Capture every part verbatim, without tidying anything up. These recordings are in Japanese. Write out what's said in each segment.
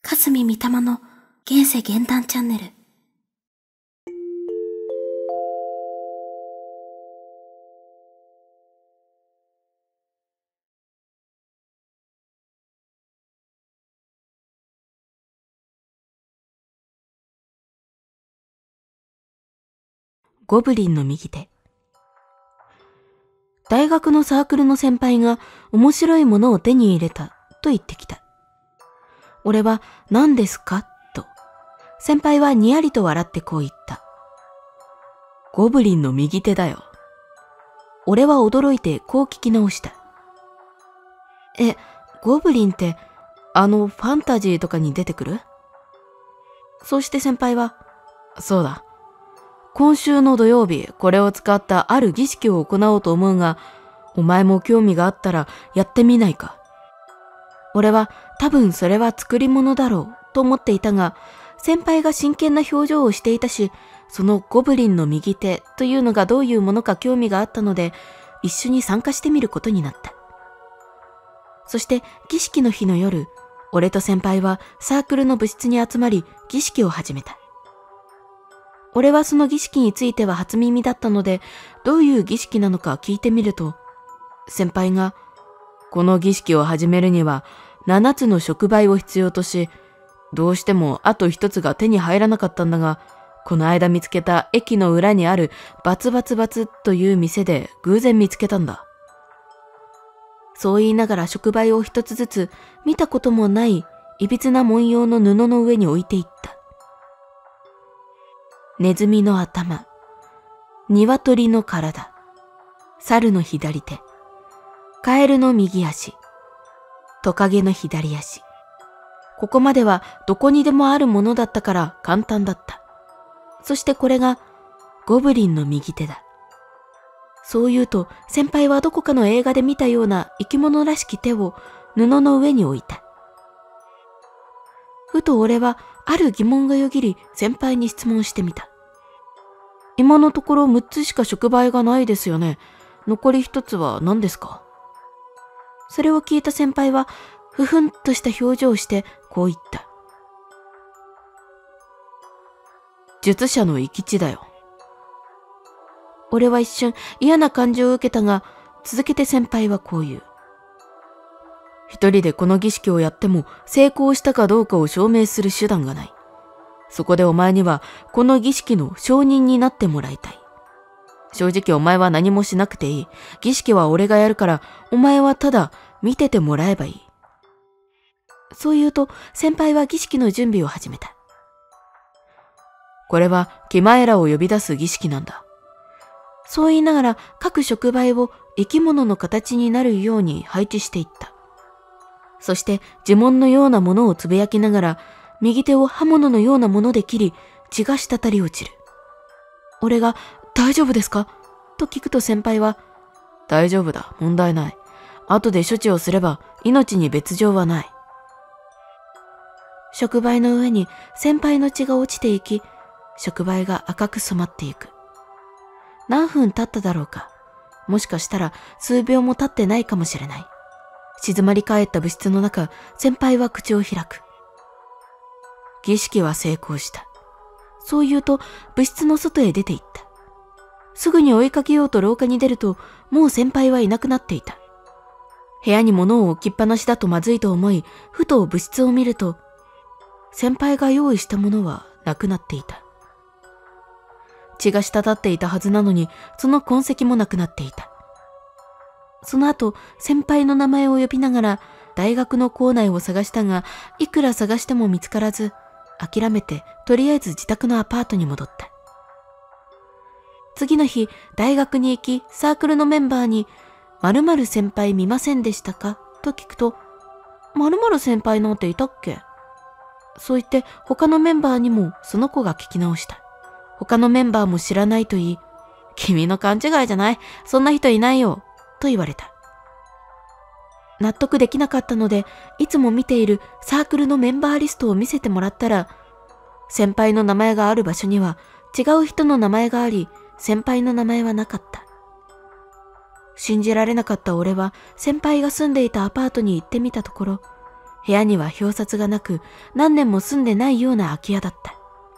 かすみみたまの現世現代チャンネル。 ゴブリンの右手。大学のサークルの先輩が面白いものを手に入れたと言ってきた。俺は何ですかと。先輩はにやりと笑ってこう言った。ゴブリンの右手だよ。俺は驚いてこう聞き直した。え、ゴブリンってあのファンタジーとかに出てくる？そして先輩は、そうだ。今週の土曜日、これを使ったある儀式を行おうと思うが、お前も興味があったらやってみないか。俺は多分それは作り物だろうと思っていたが、先輩が真剣な表情をしていたし、そのゴブリンの右手というのがどういうものか興味があったので、一緒に参加してみることになった。そして儀式の日の夜、俺と先輩はサークルの部室に集まり儀式を始めた。俺はその儀式については初耳だったので、どういう儀式なのか聞いてみると、先輩が、この儀式を始めるには七つの触媒を必要とし、どうしてもあと一つが手に入らなかったんだが、この間見つけた駅の裏にあるバツバツバツという店で偶然見つけたんだ。そう言いながら触媒を一つずつ見たこともないいびつな文様の布の上に置いていった。ネズミの頭、鶏の体、猿の左手、カエルの右足、トカゲの左足。ここまではどこにでもあるものだったから簡単だった。そしてこれがゴブリンの右手だ。そう言うと先輩はどこかの映画で見たような生き物らしき手を布の上に置いた。ふと俺はある疑問がよぎり先輩に質問してみた。今のところむっつしか触媒がないですよね。残りひとつは何ですか？それを聞いた先輩はふふんとした表情をしてこう言った。術者の生き地だよ。俺は一瞬嫌な感情を受けたが、続けて先輩はこう言う。一人でこの儀式をやっても成功したかどうかを証明する手段がない。そこでお前にはこの儀式の証人になってもらいたい。正直お前は何もしなくていい。儀式は俺がやるから、お前はただ見ててもらえばいい。そう言うと先輩は儀式の準備を始めた。これはキマエラを呼び出す儀式なんだ。そう言いながら各触媒を生き物の形になるように配置していった。そして呪文のようなものをつぶやきながら、右手を刃物のようなもので切り、血が滴り落ちる。俺が、大丈夫ですか？と聞くと先輩は、大丈夫だ、問題ない。後で処置をすれば命に別状はない。触媒の上に先輩の血が落ちていき、触媒が赤く染まっていく。何分経っただろうか。もしかしたら数秒も経ってないかもしれない。静まり返った部室の中、先輩は口を開く。儀式は成功した。そう言うと部室の外へ出て行った。すぐに追いかけようと廊下に出ると、もう先輩はいなくなっていた。部屋に物を置きっぱなしだとまずいと思い、ふと部室を見ると、先輩が用意したものはなくなっていた。血が滴っていたはずなのに、その痕跡もなくなっていた。その後、先輩の名前を呼びながら、大学の校内を探したが、いくら探しても見つからず、諦めて、とりあえず自宅のアパートに戻った。次の日、大学に行き、サークルのメンバーに、〇〇先輩見ませんでしたかと聞くと、〇〇先輩なんていたっけ？そう言って、他のメンバーにもその子が聞き直した。他のメンバーも知らないと言い、君の勘違いじゃない。そんな人いないよ。と言われた。納得できなかったので、いつも見ているサークルのメンバーリストを見せてもらったら、先輩の名前がある場所には違う人の名前があり、先輩の名前はなかった。信じられなかった俺は先輩が住んでいたアパートに行ってみたところ、 部屋には表札がなく、何年も住んでないような空き家だった。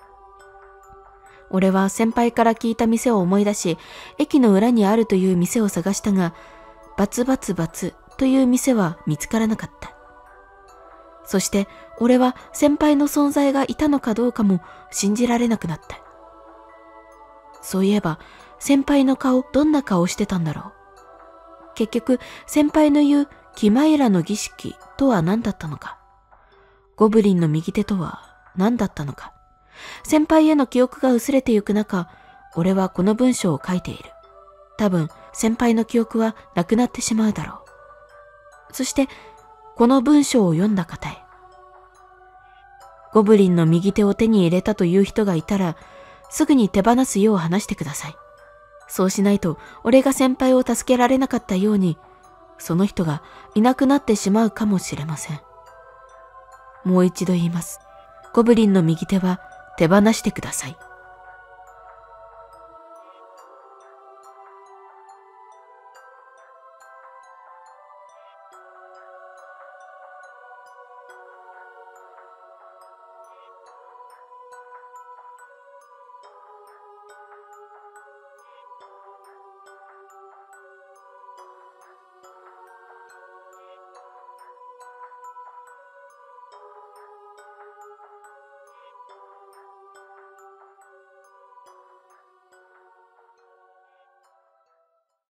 俺は先輩から聞いた店を思い出し、駅の裏にあるという店を探したが、バツバツバツという店は見つからなかった。そして俺は先輩の存在がいたのかどうかも信じられなくなった。そういえば先輩の顔、どんな顔してたんだろう。結局先輩の言うキマイラの儀式とは何だったのか。ゴブリンの右手とは何だったのか。先輩への記憶が薄れてゆく中、俺はこの文章を書いている。多分先輩の記憶はなくなってしまうだろう。そしてこの文章を読んだ方へ。ゴブリンの右手を手に入れたという人がいたら、すぐに手放すよう話してください。そうしないと俺が先輩を助けられなかったように、その人がいなくなってしまうかもしれません。もう一度言います。ゴブリンの右手は手放してください。